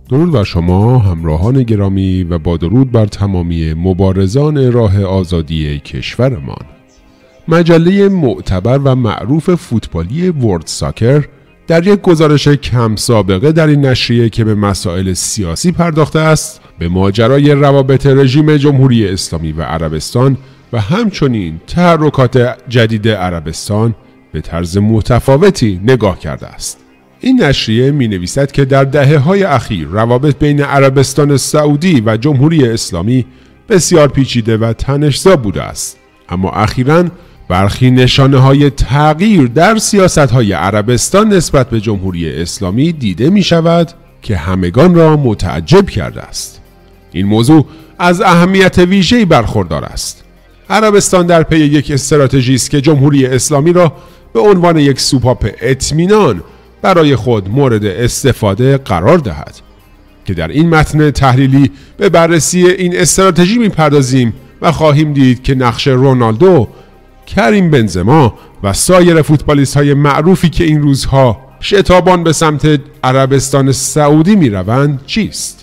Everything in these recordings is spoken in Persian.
درود بر شما همراهان گرامی و با درود بر تمامی مبارزان راه آزادی کشورمان. مجله معتبر و معروف فوتبالی ورلد ساکر در یک گزارش کم سابقه در این نشریه که به مسائل سیاسی پرداخته است، به ماجرای روابط رژیم جمهوری اسلامی و عربستان و همچنین تحرکات جدید عربستان به طرز متفاوتی نگاه کرده است. این نشریه می نویسد که در دهه‌های اخیر روابط بین عربستان سعودی و جمهوری اسلامی بسیار پیچیده و تنش‌زا بوده است، اما اخیراً برخی نشانه‌های تغییر در سیاست‌های عربستان نسبت به جمهوری اسلامی دیده می شود که همگان را متعجب کرده است. این موضوع از اهمیت ویژه‌ای برخوردار است. عربستان در پی یک استراتژی است که جمهوری اسلامی را به عنوان یک سوپاپ اطمینان برای خود مورد استفاده قرار دهد که در این متن تحلیلی به بررسی این استراتژی می‌پردازیم و خواهیم دید که نقش رونالدو، کریم بنزما و سایر فوتبالیست‌های معروفی که این روزها شتابان به سمت عربستان سعودی می‌روند چیست؟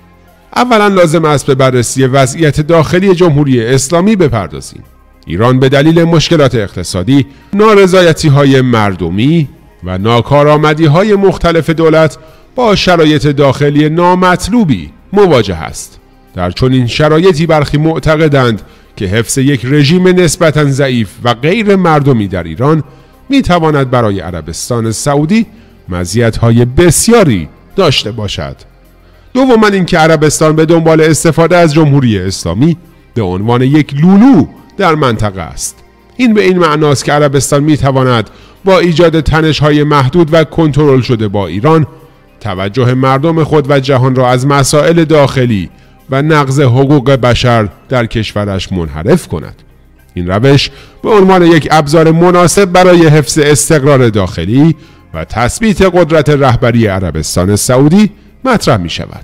اولا لازم است به بررسی وضعیت داخلی جمهوری اسلامی بپردازیم. ایران به دلیل مشکلات اقتصادی، نارضایتی‌های مردمی و ناکارآمدی‌های مختلف دولت با شرایط داخلی نامطلوبی مواجه است. در چنین شرایطی برخی معتقدند که حفظ یک رژیم نسبتاً ضعیف و غیر مردمی در ایران می‌تواند برای عربستان سعودی مزیت‌های بسیاری داشته باشد. دوما اینکه عربستان به دنبال استفاده از جمهوری اسلامی به عنوان یک لولو در منطقه است. این به این معناست که عربستان می‌تواند با ایجاد تنش‌های محدود و کنترل شده با ایران توجه مردم خود و جهان را از مسائل داخلی و نقض حقوق بشر در کشورش منحرف کند. این روش به عنوان یک ابزار مناسب برای حفظ استقرار داخلی و تثبیت قدرت رهبری عربستان سعودی مطرح می شود.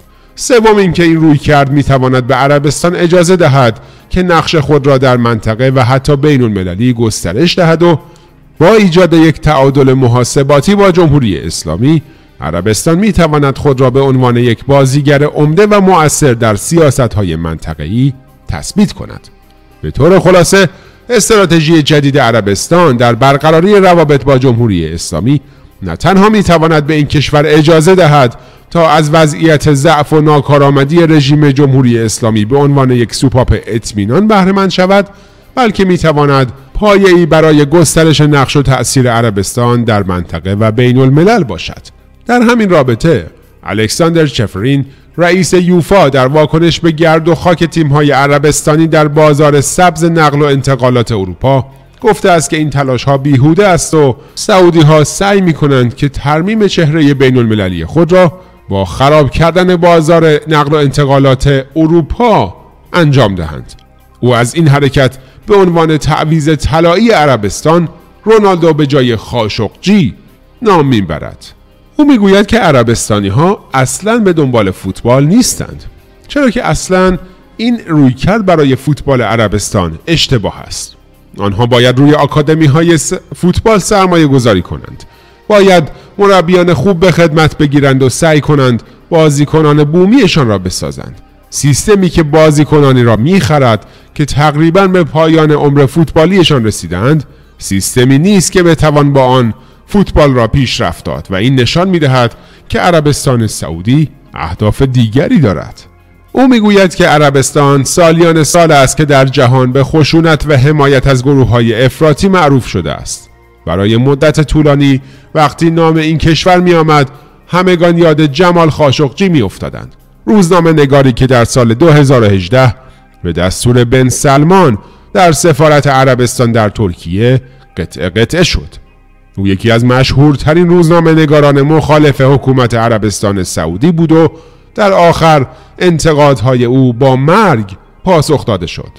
سوم اینکه این رویکرد می تواند به عربستان اجازه دهد که نقش خود را در منطقه و حتی بین المللی گسترش دهد و با ایجاد یک تعادل محاسباتی با جمهوری اسلامی، عربستان می تواند خود را به عنوان یک بازیگر عمده و مؤثر در سیاست‌های منطقه‌ای تثبیت کند. به طور خلاصه، استراتژی جدید عربستان در برقراری روابط با جمهوری اسلامی نه تنها می تواند به این کشور اجازه دهد تا از وضعیت ضعف و ناکارآمدی رژیم جمهوری اسلامی به عنوان یک سوپاپ اطمینان بهره مند شود، بلکه می تواند پایه‌ای برای گسترش نقش و تأثیر عربستان در منطقه و بین الملل باشد. در همین رابطه الکساندر چفرین، رئیس یوفا، در واکنش به گرد و خاک تیم‌های عربستانی در بازار سبز نقل و انتقالات اروپا گفته است که این تلاش‌ها بیهوده است و سعودی‌ها سعی می‌کنند که ترمیم چهره بین المللی خود را با خراب کردن بازار نقل و انتقالات اروپا انجام دهند. او از این حرکت به عنوان تعویض طلایی عربستان رونالدو به جای خاشقچی نام میبرد. او میگوید که عربستانی ها اصلاً به دنبال فوتبال نیستند، چرا که اصلاً این رویکرد برای فوتبال عربستان اشتباه است. آنها باید روی آکادمی های فوتبال سرمایه گذاری کنند، باید مربیان خوب به خدمت بگیرند و سعی کنند بازیکنان بومیشان را بسازند. سیستمی که بازیکنانی را میخرد که تقریباً به پایان عمر فوتبالیشان رسیدند، سیستمی نیست که بتوان با آن فوتبال را پیشرفت داد و این نشان میدهد که عربستان سعودی اهداف دیگری دارد. او میگوید که عربستان سالیان سال است که در جهان به خشونت و حمایت از گروه‌های افراطی معروف شده است. برای مدت طولانی وقتی نام این کشور می آمد، همگان یاد جمال خاشقچی می افتادند. روزنامه نگاری که در سال 2018 به دستور بن سلمان در سفارت عربستان در ترکیه قطعه شد. او یکی از مشهورترین روزنامه نگاران مخالف حکومت عربستان سعودی بود و در آخر انتقادهای او با مرگ پاسخ داده شد.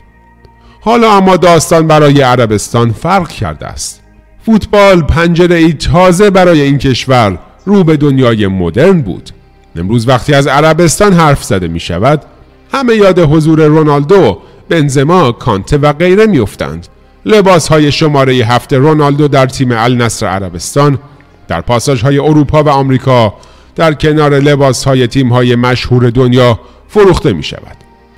حالا اما داستان برای عربستان فرق کرده است. فوتبال پنجره‌ای تازه برای این کشور رو به دنیای مدرن بود. امروز وقتی از عربستان حرف زده می شود، همه یاد حضور رونالدو، بنزما، کانته و غیره می افتند. لباس‌های شماره 7 رونالدو در تیم النصر عربستان، در پاساژهای اروپا و آمریکا، در کنار لباس‌های تیم‌های مشهور دنیا فروخته می‌شود.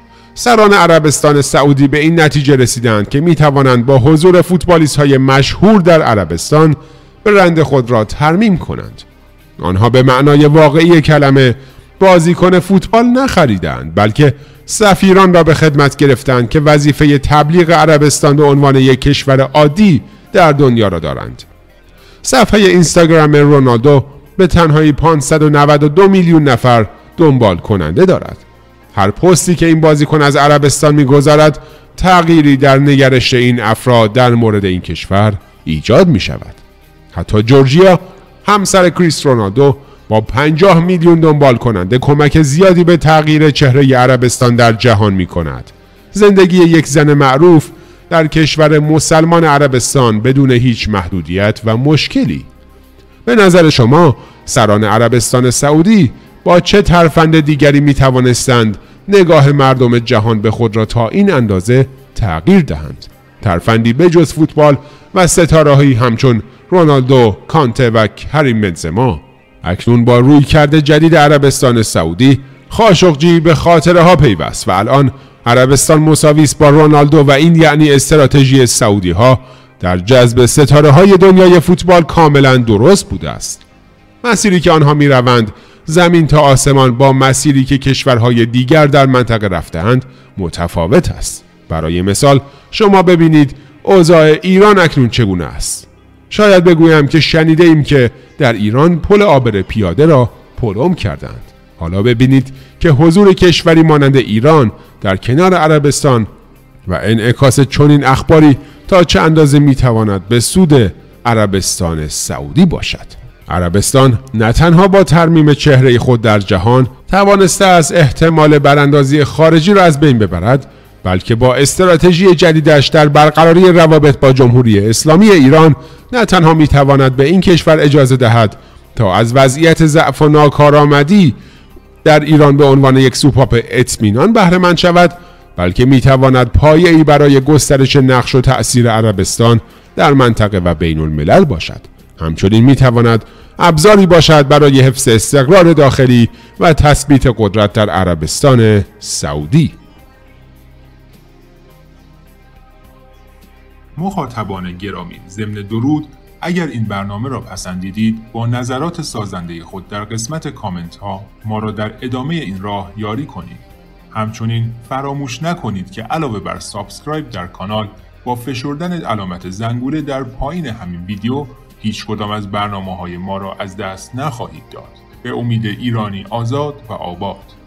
سران عربستان سعودی به این نتیجه رسیدند که می‌توانند با حضور فوتبالیست‌های مشهور در عربستان برند خود را ترمیم کنند. آنها به معنای واقعی کلمه بازیکن فوتبال نخریدند، بلکه سفیران را به خدمت گرفتند که وظیفه تبلیغ عربستان به عنوان یک کشور عادی در دنیا را دارند. صفحه اینستاگرام رونالدو به تنهایی 592 میلیون نفر دنبال کننده دارد. هر پستی که این بازیکن از عربستان می‌گذارد تغییری در نگرش این افراد در مورد این کشور ایجاد می‌شود. حتی جورجیا همسر کریس رونالدو با 50 میلیون دنبال کننده کمک زیادی به تغییر چهره عربستان در جهان می‌کند. زندگی یک زن معروف در کشور مسلمان عربستان بدون هیچ محدودیت و مشکلی. به نظر شما سران عربستان سعودی با چه ترفند دیگری می توانستند نگاه مردم جهان به خود را تا این اندازه تغییر دهند؟ ترفندی بجز فوتبال و ستاره‌هایی همچون رونالدو، کانته و کریم بنزما. اکنون با رویکرد جدید عربستان سعودی خاشقجی به خاطره ها پیوست و الان عربستان مساوی است با رونالدو و این یعنی استراتژی سعودی ها در جذب ستاره های دنیای فوتبال کاملا درست بوده است. مسیری که آنها می روند زمین تا آسمان با مسیری که کشورهای دیگر در منطقه رفته‌اند متفاوت است. برای مثال شما ببینید اوضاع ایران اکنون چگونه است. شاید بگویم که شنیده ایم که در ایران پل عابر پیاده را پلم کردند. حالا ببینید که حضور کشوری مانند ایران در کنار عربستان و انعکاس چنین اخباری تا چه اندازه میتواند به سود عربستان سعودی باشد. عربستان نه تنها با ترمیم چهره خود در جهان توانسته است احتمال براندازی خارجی را از بین ببرد، بلکه با استراتژی جدیدش در برقراری روابط با جمهوری اسلامی ایران نه تنها میتواند به این کشور اجازه دهد تا از وضعیت ضعف و ناکارآمدی در ایران به عنوان یک سوپاپ اطمینان بهره مند شود، بلکه میتواند پایه‌ای برای گسترش نقش و تأثیر عربستان در منطقه و بین الملل باشد. همچنین میتواند ابزاری باشد برای حفظ استقرار داخلی و تثبیت قدرت در عربستان سعودی. مخاطبان گرامی، ضمن درود، اگر این برنامه را پسندیدید با نظرات سازنده خود در قسمت کامنت ها ما را در ادامه این راه یاری کنید. همچنین فراموش نکنید که علاوه بر سابسکرایب در کانال با فشردن علامت زنگوله در پایین همین ویدیو هیچ کدام از برنامه‌های ما را از دست نخواهید داد. به امید ایرانی آزاد و آباد.